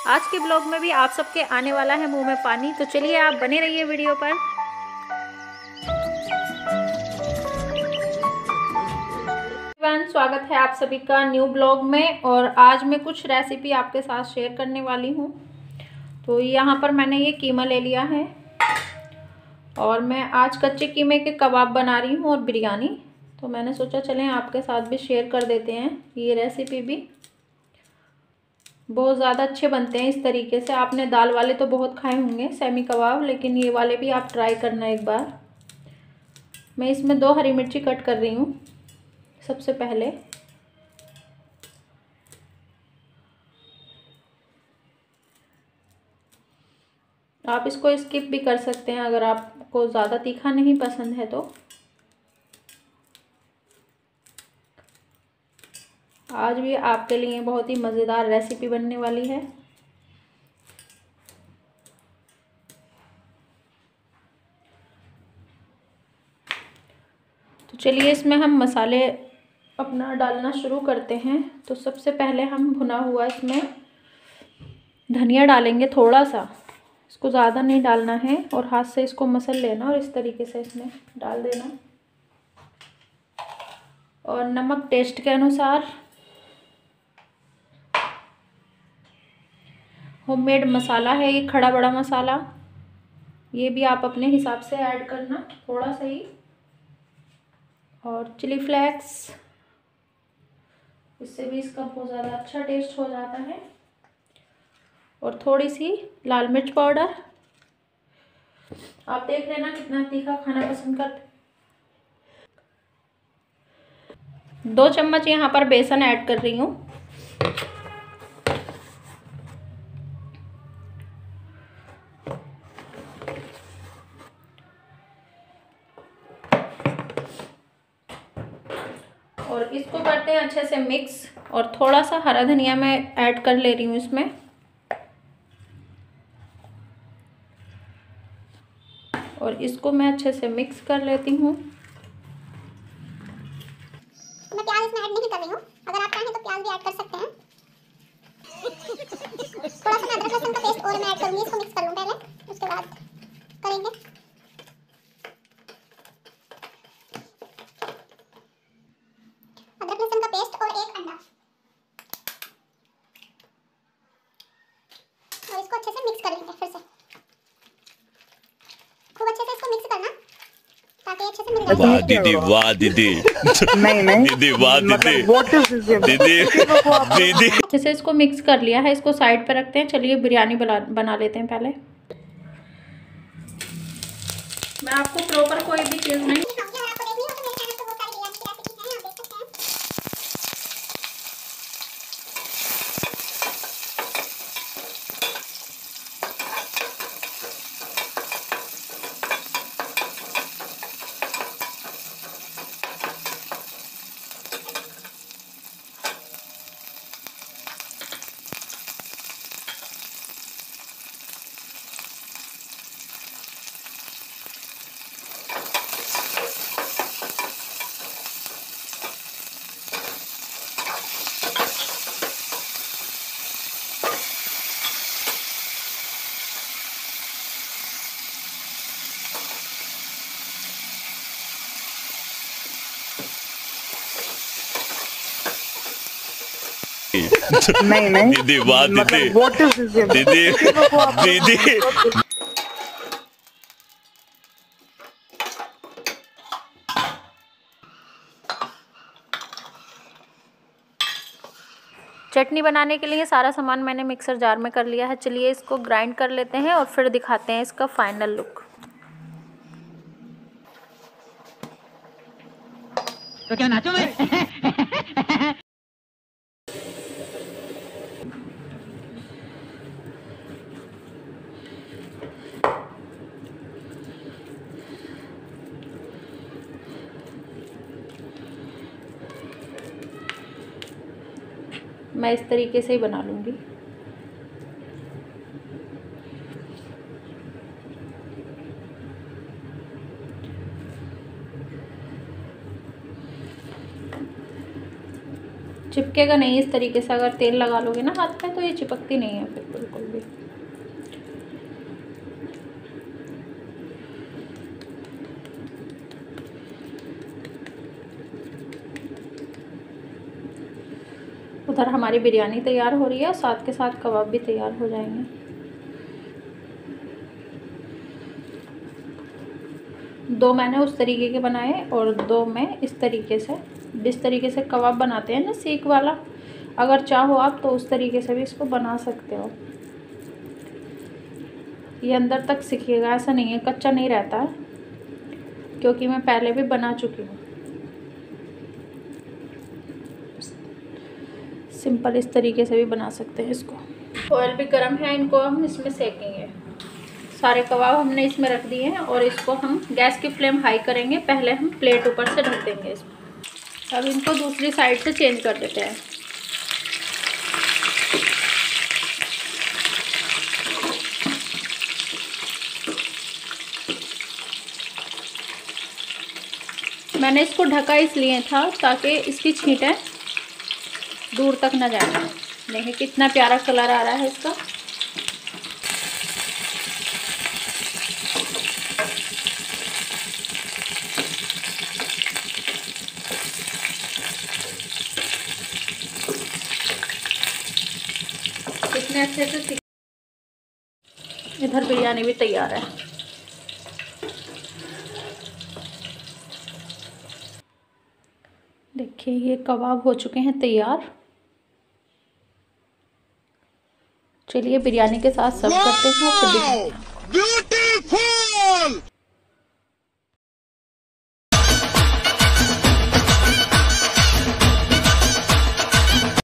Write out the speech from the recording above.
आज के ब्लॉग में भी आप सबके आने वाला है मुंह में पानी, तो चलिए आप बने रहिए वीडियो पर। स्वागत है आप सभी का न्यू ब्लॉग में। और आज मैं कुछ रेसिपी आपके साथ शेयर करने वाली हूँ। तो यहाँ पर मैंने ये कीमा ले लिया है और मैं आज कच्चे कीमे के कबाब बना रही हूँ और बिरयानी। तो मैंने सोचा चलें आपके साथ भी शेयर कर देते हैं। ये रेसिपी भी बहुत ज़्यादा अच्छे बनते हैं इस तरीके से। आपने दाल वाले तो बहुत खाए होंगे सेमी कबाब, लेकिन ये वाले भी आप ट्राई करना एक बार। मैं इसमें 2 हरी मिर्ची कट कर रही हूँ। सबसे पहले आप इसको स्किप भी कर सकते हैं अगर आपको ज़्यादा तीखा नहीं पसंद है तो। आज भी आपके लिए बहुत ही मज़ेदार रेसिपी बनने वाली है। तो चलिए इसमें हम मसाले अपना डालना शुरू करते हैं। तो सबसे पहले हम भुना हुआ इसमें धनिया डालेंगे थोड़ा सा, इसको ज़्यादा नहीं डालना है, और हाथ से इसको मसल लेना और इस तरीके से इसमें डाल देना। और नमक टेस्ट के अनुसार, होममेड मसाला है ये खड़ा बड़ा मसाला, ये भी आप अपने हिसाब से ऐड करना थोड़ा सा ही। और चिली फ्लेक्स, इससे भी इसका बहुत ज़्यादा अच्छा टेस्ट हो जाता है। और थोड़ी सी लाल मिर्च पाउडर, आप देख लेना कितना तीखा खाना पसंद करते। 2 चम्मच यहाँ पर बेसन ऐड कर रही हूँ। और इसको करते हैं अच्छे से मिक्स। और थोड़ा सा हरा धनिया मैं ऐड कर ले रही हूँ इसमें। और इसको मैं अच्छे से मिक्स कर लेती हूँ। मैं प्याज इसमें ऐड नहीं कर रही हूँ, अगर आप चाहें तो प्याज भी ऐड कर सकते हैं। थोड़ा सा अदरक लहसुन का पेस्ट और मैं ऐड करूँगी, इसको मिक्स कर लूँ पहले, उसके बाद करेंगे। अदरक लहसुन का पेस्ट और 1 अंडा, और इसको अच्छे से मिक्स कर लेंगे। फिर से खूब अच्छे से इसको मिक्स करना ताकि अच्छे से मिल जाए। वाह दीदी, वाह दीदी। नहीं दीदी, वाह दीदी, दीदी। अच्छे से इसको मिक्स कर लिया है, इसको साइड पे रखते हैं। चलिए बिरयानी बना लेते हैं। पहले मैं आपको प्रॉपर कोई भी चीज़ नहीं, नहीं दीदी, वाह दीदी, दीदी, दीदी। चटनी बनाने के लिए सारा सामान मैंने मिक्सर जार में कर लिया है। चलिए इसको ग्राइंड कर लेते हैं और फिर दिखाते हैं इसका फाइनल लुक। तो क्या नाचो मैं? मैं इस तरीके से ही बना लूँगी। चिपकेगा नहीं। इस तरीके से अगर तेल लगा लोगे ना हाथ में तो ये चिपकती नहीं है फिर बिल्कुल भी। उधर हमारी बिरयानी तैयार हो रही है, साथ के साथ कबाब भी तैयार हो जाएंगे। दो मैंने उस तरीके के बनाए और दो मैं इस तरीके से, जिस तरीके से कबाब बनाते हैं ना सीख वाला, अगर चाहो आप तो उस तरीके से भी इसको बना सकते हो। ये अंदर तक सीखिएगा, ऐसा नहीं है कच्चा नहीं रहता है, क्योंकि मैं पहले भी बना चुकी हूँ। सिंपल इस तरीके से भी बना सकते हैं इसको। ऑयल भी गर्म है, इनको हम इसमें सेकेंगे। सारे कबाब हमने इसमें रख दिए हैं और इसको हम गैस की फ्लेम हाई करेंगे। पहले हम प्लेट ऊपर से ढक देंगे इसमें। अब इनको दूसरी साइड से चेंज कर देते हैं। मैंने इसको ढका इसलिए था ताकि इसकी छींटें दूर तक ना जाए। देखिए कितना प्यारा कलर आ रहा है इसका। कितने अच्छे से इधर बिरयानी भी तैयार है। देखिए ये कबाब हो चुके हैं तैयार। चलिए बिरयानी के साथ सर्व करते हैं। ब्यूटीफुल।